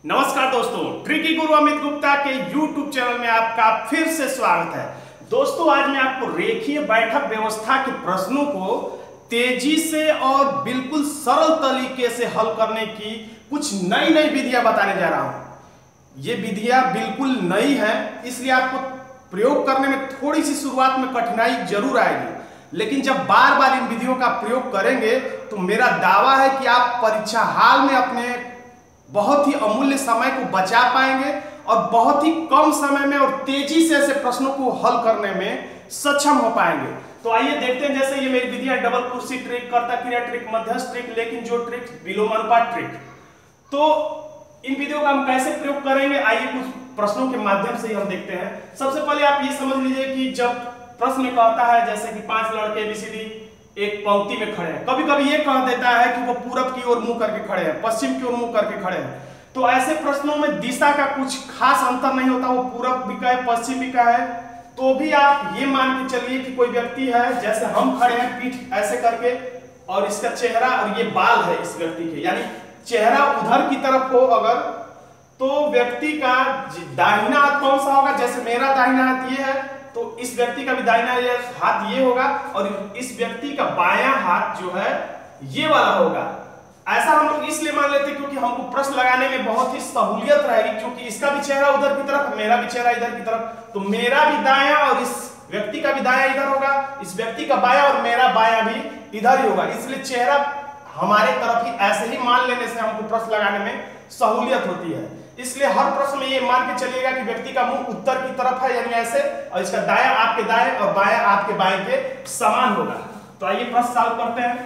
नमस्कार दोस्तों, ट्रिकी गुरु अमित गुप्ता के YouTube चैनल में आपका फिर से स्वागत है। दोस्तों, आज मैं आपको रेखीय बैठक व्यवस्था के प्रश्नों को तेजी से और बिल्कुल सरल तरीके से हल करने की कुछ नई विधियां बताने जा रहा हूं। ये विधियां बिल्कुल नई हैं, इसलिए आपको प्रयोग करने में थोड़ी सी शुरुआत में कठिनाई जरूर आएगी, लेकिन जब बार बार इन विधियों का प्रयोग करेंगे तो मेरा दावा है कि आप परीक्षा हाल में अपने बहुत ही अमूल्य समय को बचा पाएंगे और बहुत ही कम समय में और तेजी से ऐसे प्रश्नों को हल करने में सक्षम हो पाएंगे। तो आइए देखते हैं। जैसे ये मेरी विधियां डबल कुर्सी ट्रिक, कर्ता क्रिया ट्रिक, मध्यस्थ ट्रिक, लेकिन जो ट्रिक, विलोम अनुपात ट्रिक। तो इन विधियों का हम कैसे प्रयोग करेंगे, आइए कुछ प्रश्नों के माध्यम से ही हम देखते हैं। सबसे पहले आप ये समझ लीजिए कि जब प्रश्न कहता है जैसे कि 5 लड़के ABCD एक पंक्ति में खड़े हैं, कभी कभी ये कह देता है कि वो पूरब की ओर मुंह करके खड़े हैं, पश्चिम की ओर मुंह करके खड़े हैं। तो ऐसे प्रश्नों में दिशा का कुछ खास अंतर नहीं होता, वो पूरब भी का है, पश्चिम भी का है। तो भी आप ये मान के चलिए कि कोई व्यक्ति है, जैसे हम खड़े हैं पीठ ऐसे करके, और इसका चेहरा और ये बाल है इस व्यक्ति के, यानी चेहरा उधर की तरफ हो अगर, तो व्यक्ति का दाहिना हाथ कौन सा होगा? जैसे मेरा दाहिना हाथ ये है, तो इस व्यक्ति का भी दाहिना हाथ ये होगा, और इस व्यक्ति का बायां हाथ जो है ये वाला होगा। ऐसा हम लोग इसलिए मान लेते हैं क्योंकि हमको प्रश्न लगाने में बहुत ही सहूलियत रहेगी, क्योंकि इसका भी चेहरा उधर की तरफ, मेरा भी चेहरा इधर की तरफ, तो मेरा भी दायां और इस व्यक्ति का भी दायां इधर होगा, इस व्यक्ति का बायां और मेरा बायां भी इधर ही होगा। इसलिए चेहरा हमारे तरफ ही ऐसे ही मान लेने से हमको प्रश्न लगाने में सहूलियत होती है। इसलिए हर प्रश्न में ये मान के चलिएगा कि व्यक्ति का मुंह उत्तर की तरफ है, यानी ऐसे, और इसका दायां आपके दाएं और बायां आपके बाएं के समान होगा। तो आइए प्रश्न सॉल्व करते हैं।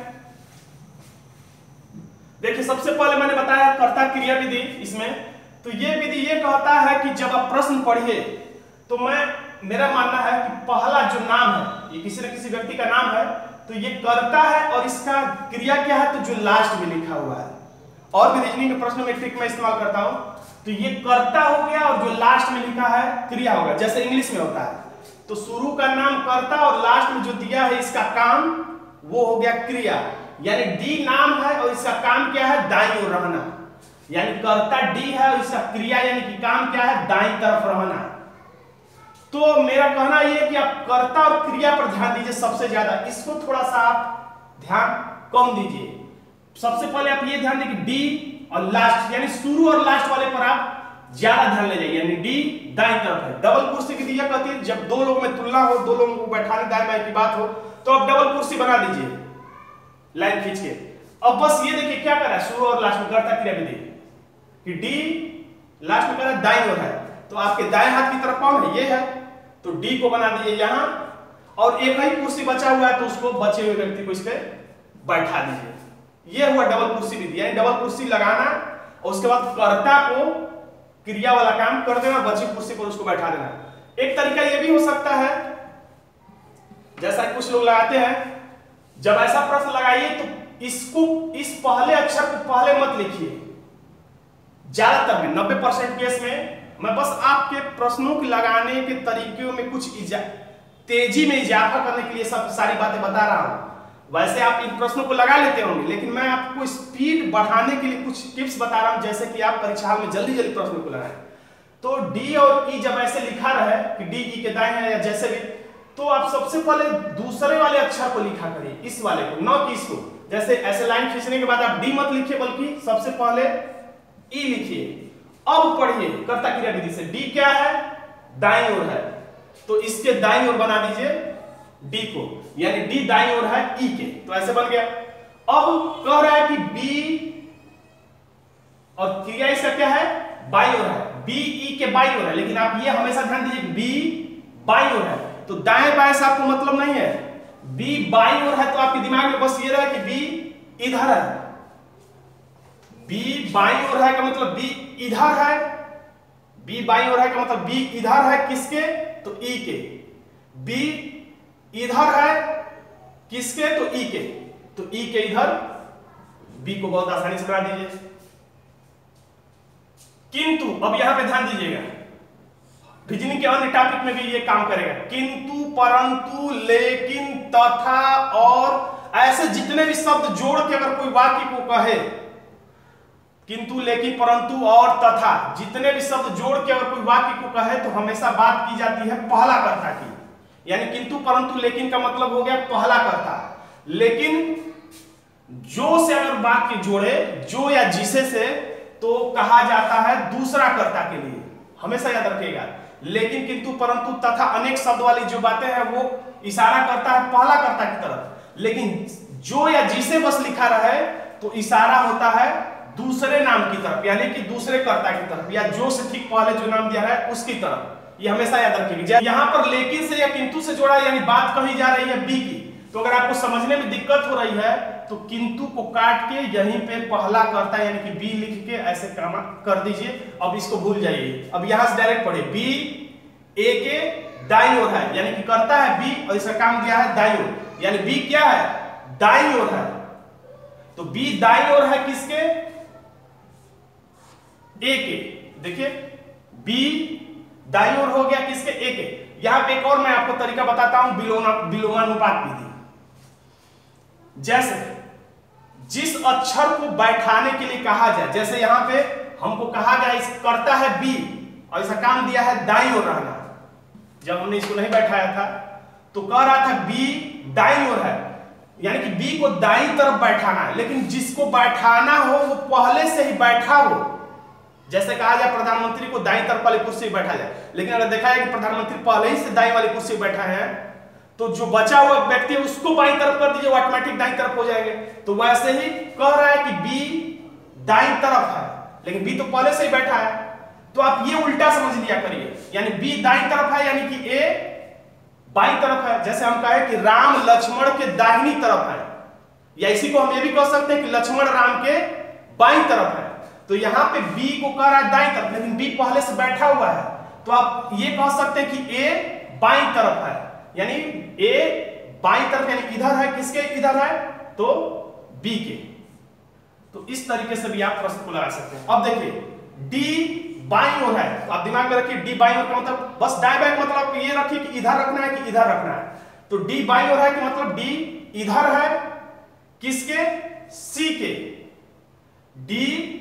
देखिए, सबसे पहले मैंने बताया कर्ता क्रिया विधि। इसमें तो ये विधि ये कहता है कि जब आप प्रश्न पढ़िए तो मेरा मानना है कि पहला जो नाम है, ये किसी न किसी व्यक्ति का नाम है, तो ये कर्ता है और इसका क्रिया क्या है, तो जो लास्ट में लिखा हुआ है। और भी रीजनिंग के प्रश्नों में ट्रिक में इस्तेमाल करता हूं, तो ये कर्ता हो गया और जो लास्ट में लिखा है क्रिया होगा, जैसे इंग्लिश में होता है। तो शुरू का नाम कर्ता और लास्ट में जो दिया है इसका काम, वो हो गया क्रिया। यानी डी नाम है और इसका काम क्या है, दाईं ओर रहना, यानी कर्ता डी है और इसका क्रिया यानी कि काम क्या है, दाईं तरफ रहना। तो मेरा कहना यह है कि आप कर्ता और क्रिया पर ध्यान दीजिए सबसे ज्यादा, इसको थोड़ा सा आप ध्यान कम दीजिए। सबसे पहले आप ये ध्यान दें कि डी और लास्ट, यानी शुरू और लास्ट वाले पर आप ज्यादा ध्यान ले जाइए, यानी डी दाईं तरफ है। डबल कुर्सी की विधि कहती है जब दो लोगों में तुलना हो, दो लोगों को बैठाने दाएं बाएं की बात हो, तो आप डबल कुर्सी बना दीजिए लाइन खींच के। अब बस ये देखिए क्या कर रहा है, शुरू और लास्ट में कर्ता क्रिया विधि कि डी लास्ट में कर रहा है दाईं ओर है, तो आपके दाएं हाथ की तरफ कौन है, ये है, तो डी को बना दीजिए यहां, और एक ही कुर्सी बचा हुआ है तो उसको बचे हुए व्यक्ति को इस पे बैठा दीजिए। ये हुआ डबल कुर्सी विधि, यानी डबल कुर्सी लगाना और उसके बाद कर्ता को क्रिया वाला काम कर देना, बची कुर्सी पर उसको बैठा देना। एक तरीका यह भी हो सकता है, जैसा कुछ लोग लगाते हैं, जब ऐसा प्रश्न लगाइए तो इसको, इस पहले अक्षर को पहले मत लिखिए। ज्यादातर में 90% केस में मैं बस आपके प्रश्नों के लगाने के तरीकों में कुछ तेजी में इजाफा करने के लिए सब सारी बातें बता रहा हूं। वैसे आप इन प्रश्नों को लगा लेते होंगे, लेकिन मैं आपको स्पीड बढ़ाने के लिए कुछ टिप्स बता रहा हूं, जैसे कि आप परीक्षा में जल्दी जल्दी प्रश्नों को लगाएं। तो डी और ई जब ऐसे लिखा रहे कि डी ई के दाएं है या जैसे भी, तो आप सबसे पहले दूसरे वाले अक्षर को लिखा करिए, इस वाले को, न कि इसको। जैसे ऐसे लाइन खींचने के बाद आप डी मत लिखिए, बल्कि सबसे पहले ई लिखिए। अब पढ़िए कर्ता क्रिया विधि से, डी क्या है, दाईं ओर है, तो इसके दाईं ओर बना दीजिए डी को, यानी डी दाईं ओर है ई के, तो ऐसे बन गया। अब कह रहा है कि बी और क्रिया इसका क्या है, बाईं ओर है, बी ई के बाईं ओर है, लेकिन आप ये हमेशा ध्यान दीजिए बी बाईं ओर है, तो दाएं बाएं से आपको मतलब नहीं है, बी बाईं ओर है तो आपके दिमाग में बस ये रहा कि बी इधर है। बी बाईं ओर है का मतलब बी इधर है, बी बाईं ओर है का मतलब बी इधर है, किसके, तो ई के। बी इधर है किसके, तो ई के, तो ई के इधर, बी को बहुत आसानी से बना दीजिए। किंतु अब यहां पे ध्यान दीजिएगा, रीजनिंग के अन्य टॉपिक में भी ये काम करेगा, किंतु, परंतु, लेकिन, तथा और ऐसे जितने भी शब्द जोड़ के अगर कोई वाक्य को कहे, किंतु, लेकिन, परंतु और तथा जितने भी शब्द जोड़ के अगर कोई वाक्य को कहे तो हमेशा बात की जाती है पहला कर्ता की। यानी किंतु, परंतु, लेकिन का मतलब हो गया पहला कर्ता। लेकिन जो से अगर वाक्य जोड़े, जो या जिसे से, तो कहा जाता है दूसरा कर्ता के लिए, हमेशा याद रखिएगा। लेकिन, किंतु, परंतु, तथा अनेक शब्द वाली जो बातें हैं वो इशारा करता है पहला कर्ता की तरफ। लेकिन जो या जिसे बस लिखा रहे तो इशारा होता है दूसरे नाम की तरफ, यानी कि दूसरे कर्ता की तरफ, या जो से ठीक पहले जो नाम दिया है उसकी तरफ। ये हमेशा याद रखिएगा। यहाँ पर लेकिन से या किंतु से जोड़ा, यानी बात कही जा रही है बी की, तो अगर आपको समझने में दिक्कत हो रही है तो किंतु को काट के यहीं पे पहला कर्ता यानी कि बी लिख के ऐसे काम कर दीजिए। अब इसको भूल जाइए। अब यहां से डायरेक्ट पढ़े, बी ए के दाईं ओर है, यानी कि करता है बी और इसका काम दिया है दाईं ओर, यानी बी क्या है, दाईं ओर है। तो बी दाईं ओर है किसके, ए के। देखिए बी दाईं ओर हो गया किसके, ए के। यहां पे एक और मैं आपको तरीका बताता हूं विलोमानुपात विधि। जैसे जिस अक्षर को बैठाने के लिए कहा जाए, जैसे यहां पे हमको कहा गया इस करता है बी और इसका काम दिया है दाईं ओर रहना। जब हमने इसको नहीं बैठाया था तो कह रहा था बी दाईं ओर है, यानी कि बी को दाईं तरफ बैठाना है। लेकिन जिसको बैठाना हो वो पहले से ही बैठा हो, जैसे कहा जाए प्रधानमंत्री को दाईं तरफ वाली कुर्सी बैठा जाए, लेकिन अगर देखा है कि प्रधानमंत्री पहले ही से दाईं वाली कुर्सी बैठा है तो जो बचा हुआ व्यक्ति है उसको बाईं तरफ कर दीजिए, वो ऑटोमेटिक दाईं तरफ हो जाएंगे। तो वैसे ही कह रहा है कि बी दाईं तरफ है, लेकिन बी तो पहले से ही बैठा है, तो आप ये उल्टा समझ लिया करिए, यानी बी दाईं तरफ है यानी कि ए बाईं तरफ है। जैसे हम कहे कि राम लक्ष्मण के दाहिनी तरफ है, या इसी को हम ये भी कह सकते हैं कि लक्ष्मण राम के बाईं तरफ है। तो यहां पे बी को कह रहा है दाईं तरफ, लेकिन बी पहले से बैठा हुआ है, तो आप ये कह सकते हैं कि ए बाईं तरफ है, यानी ए बाईं तरफ, यानी इधर है, किसके इधर है, तो बी के। तो इस तरीके से भी आप प्रश्न को लगा सकते हैं। अब देखिए डी बाईं ओर है, तो आप दिमाग में रखिए डी बाईं ओर का मतलब बस दाएं बाएं मतलब ये रखिए कि इधर रखना है कि इधर रखना है। तो डी बाईं ओर है कि मतलब डी इधर है किसके, सी के। डी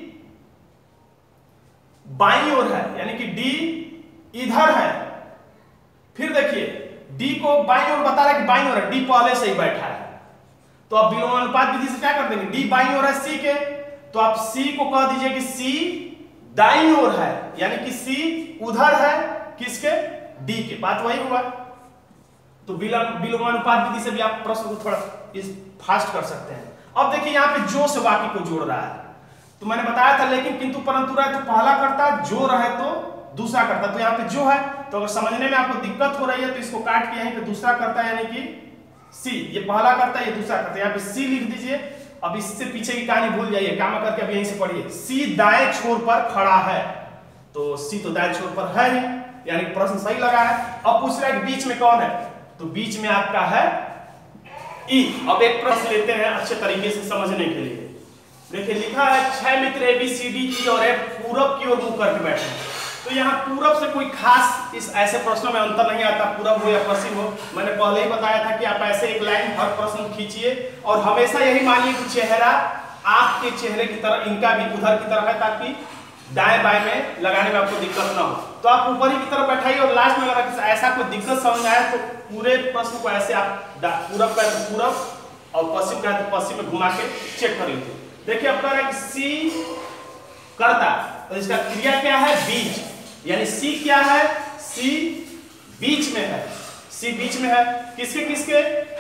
बाईं ओर है यानी कि डी इधर है। फिर देखिए डी को बाईं ओर बता रहा है कि बाईं ओर है, डी पहले से ही बैठा है, तो आप विलोमानुपात विधि से क्या कर देंगे, डी बाईं ओर है सी के, तो आप सी को कह दीजिए कि सी दाईं ओर है, यानी कि सी उधर है किसके, डी के। बात वही हुआ। तो विलोमानुपात विधि से भी आप प्रश्न को थोड़ा फास्ट कर सकते हैं। अब देखिए यहाँ पे जो से वाक्य को जोड़ रहा है, तो मैंने बताया था लेकिन किंतु परंतु रहे तो पहला करता, जो रहे तो दूसरा करता। तो यहाँ पे जो है, तो अगर समझने में आपको दिक्कत हो रही है तो इसको काट के यहीं पे दूसरा करता है, यानी कि सी, ये पहला करता है ये दूसरा करता है। यहाँ पे सी लिख दीजिए। अब इससे पीछे की कहानी भूल जाइए, काम करके अब यहीं से पढ़िए। सी दाएं छोर पर खड़ा है, तो सी तो दाएं छोर पर है ही, यानी प्रश्न सही लगा है। अब पूछ रहा है कि बीच में कौन है, तो बीच में आपका है ई। अब एक प्रश्न लेते हैं अच्छे तरीके से समझने के लिए। देखिए लिखा है 6 मित्र A B C D E और एफ पूरब की ओर मुंह करके बैठे। तो यहाँ पूरब से कोई खास इस ऐसे प्रश्नों में अंतर नहीं आता, पूरब हो या पश्चिम हो। मैंने पहले ही बताया था कि आप ऐसे एक लाइन हर प्रश्न खींचिए और हमेशा यही मानिए कि चेहरा आपके चेहरे की तरह, इनका भी उधर की तरफ है, ताकि दाएं बाएं में लगाने में आपको दिक्कत ना हो। तो आप ऊपर ही की तरफ बैठाइए और लास्ट में अगर ऐसा कोई दिक्कत समझ आए तो पूरे प्रश्न को ऐसे आप पूरब का तो पूरब और पश्चिम का तो पश्चिम में घुमा के चेक कर लीजिए। देखिए अब कह रहा है कि सी करता, तो इसका क्रिया क्या है, बीच, यानी सी क्या है, सी बीच में है, सी बीच में है किसके किसके,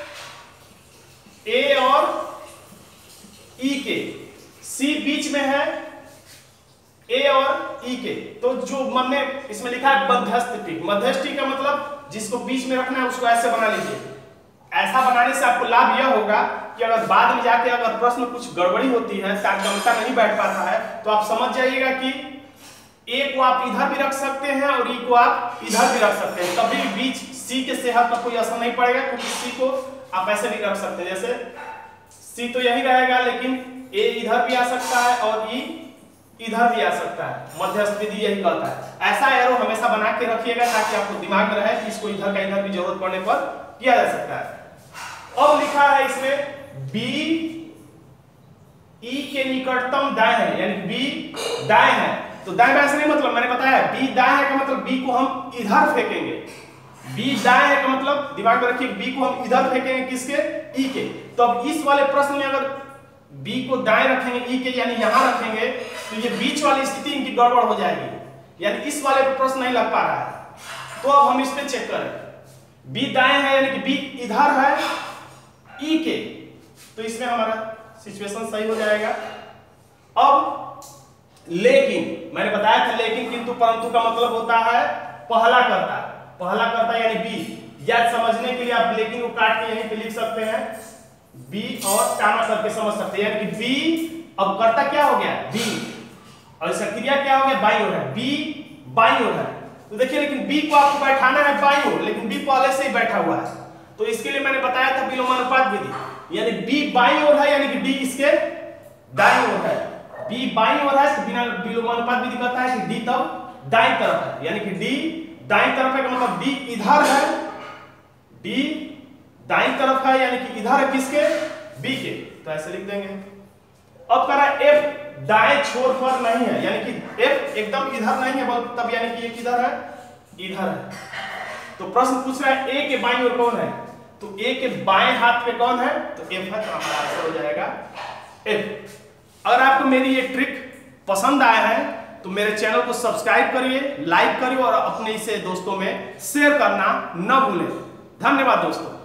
ए और ई के। सी बीच में है ए और ई के। तो जो मन में इसमें लिखा है मध्यस्थी, मध्यस्थी का मतलब जिसको बीच में रखना है उसको ऐसे बना लीजिए। ऐसा बनाने से आपको लाभ यह होगा कि अगर बाद में जाके अगर प्रश्न कुछ गड़बड़ी होती है, तारतम्यता नहीं बैठ पाता है, तो आप समझ जाइएगा कि ए को आप इधर भी रख सकते हैं और ई को आप इधर भी रख सकते हैं, कभी बीच सी के सेहत पर कोई असर नहीं पड़ेगा, क्योंकि सी को आप ऐसे भी रख सकते हैं। जैसे सी तो यही रहेगा, लेकिन ए इधर भी आ सकता है और ई इधर भी आ सकता है। मध्यस्थ विधि यही कहता है। ऐसा एरो हमेशा बना के रखिएगा ताकि आपको दिमाग में रहे कि इसको इधर का इधर भी जरूरत पड़ने पर किया जा सकता है। अब लिखा है इसमें बी ई के निकटतम दाएं है, यानी बी दाएं है। तो दाएं बाएं से नहीं मतलब, मैंने बताया बी दाएं है का मतलब बी को हम इधर फेंकेंगे। बी दाएं है का मतलब दिमाग में रखिए, बी को हम इधर फेंकेंगे, किसके, ई के। तो अब इस वाले प्रश्न में अगर बी को दाएं रखेंगे, ई के यानी यहां रखेंगे, तो ये बीच वाली स्थिति इनकी गड़बड़ हो जाएगी, यानी इस वाले पे प्रश्न नहीं लग पा रहा है। तो अब हम इस पे चेक करें, बी दाएं है यानी कि बी इधर है ई के, तो इसमें हमारा सिचुएशन सही हो जाएगा। अब लेकिन मैंने बताया था लेकिन किंतु परंतु का मतलब होता है पहला कर्ता, पहला कर्ता यानी बी। या समझने के लिए आप लेकिन को काट के यहीं पे लिख सकते हैं, बी और टामा करके समझ सकते हैं, यानी कि बी अब कर्ता क्या हो गया, बी, और इसका क्रिया क्या हो गया, बाईं ओर है, बी बाईं ओर है। तो देखिए लेकिन बी को आपको बैठाना है बाईं ओर, लेकिन बी पहले से ही बैठा हुआ है, तो इसके लिए मैंने बताया था विलोमानुपात विधि, यानी बी बाईं ओर है यानी कि डी इसके दाईं ओर है। बी बाईं ओर है तो बिना विलोमानुपात विधि कहता है कि डी तब दाईं तरफ है, यानी कि डी दाईं तरफ है का मतलब डी इधर है, डी दाईं तरफ है यानी कि इधर है किसके, बी के, तो ऐसे लिख देंगे। अब कह रहा है एफ दाएं छोर पर नहीं है, यानी कि एफ एकदम इधर नहीं है, तब यानी कि ये किधर है, इधर है। तो प्रश्न पूछ रहा है ए के बाईं ओर कौन है, तो ए के बाएं हाथ पे कौन है, तो एफ है, तो हमारा आंसर हो जाएगा एफ। अगर आपको मेरी ये ट्रिक पसंद आया है तो मेरे चैनल को सब्सक्राइब करिए, लाइक करिए और अपने इसे दोस्तों में शेयर करना न भूलें। धन्यवाद दोस्तों।